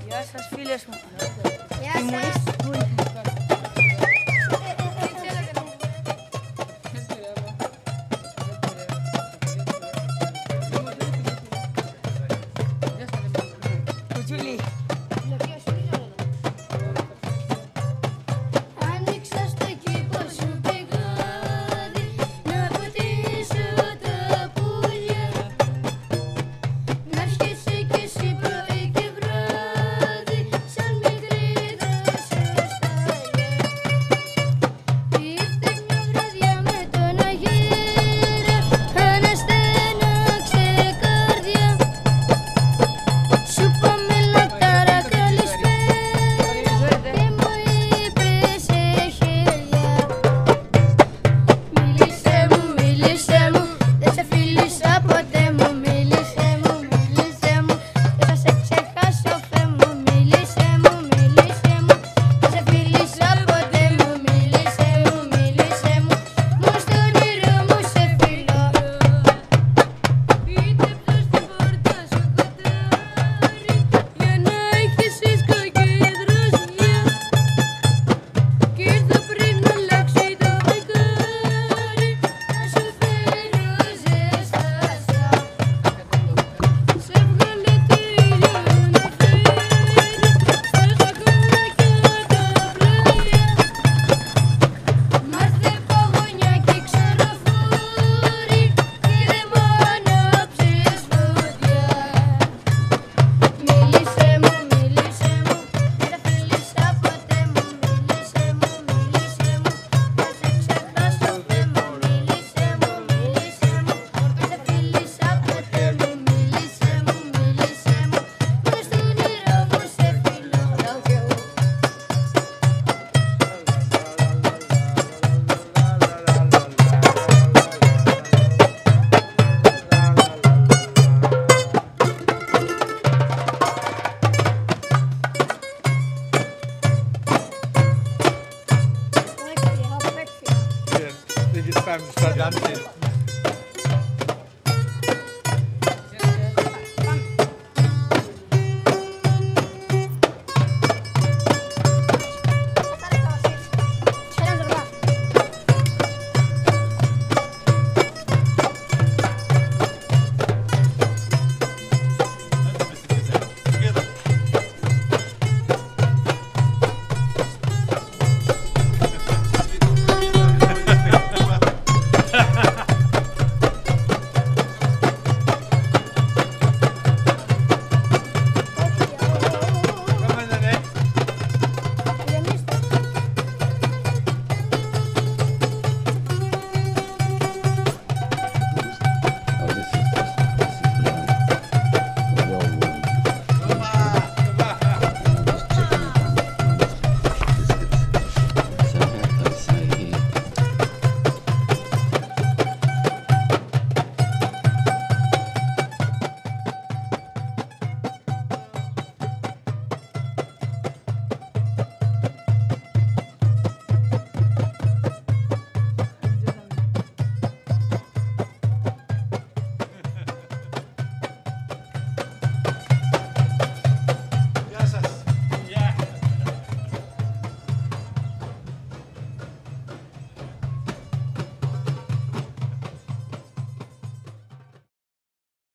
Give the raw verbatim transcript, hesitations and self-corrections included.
Γεια σας φίλες μου. Γεια σας. Κουτσούλη. Άνοιξα στο κήπο σου πηγάδι να ποτίσω τα πουλιά. Να έρχεσαι κι εσύ πρωί και βράδυ σαν μικρή δροσοσταλιά. Ήρθες μια βραδιά με τον αγέρα, αναστέναξε καρδιά. Σου πάμε λακτάρα καλησπέρα και μου είπες εχέλια. Μίλησέ μου, μίλησέ μου, δεν σε φίλησα ποτέ μου. Μίλησέ μου, μίλησέ μου, δεν θα σε ξεχάσω Θεέ μου. Μίλησέ μου, μίλησέ μου, δεν σε φίλησα ποτέ μου. Μίλησέ μου, μίλησέ μου, μόνο στο όνειρό μου σε φιλώ. Είτε πτώ στην πόρτα σου κοντάρι για να έχεις ίσκο και δροσιά. Κι ήρθα πριν αλλάξει το φεγγάρι να σου φέρω ζεστασιά. Σε βγάλε τι ήλιο να φέρω στα σακούλα και τα πλάγια. Μάθε παγωνιά και ξεροφόρη και δε μ' ανάψεις φωτιά. Μίλησέ μου, μίλησέ μου, δεν σε φίλησα ποτέ μου. Μίλησέ μου, μίλησέ μου, δεν σε ξεχάσω Θεέ μου. Μίλησέ μου, μίλησέ μου, δεν σε φίλησα ποτέ μου. Μίλησέ μου, μίλησέ μου, μόνο στο όνειρό μου σε φιλώ. Dit is vijf, staat aan de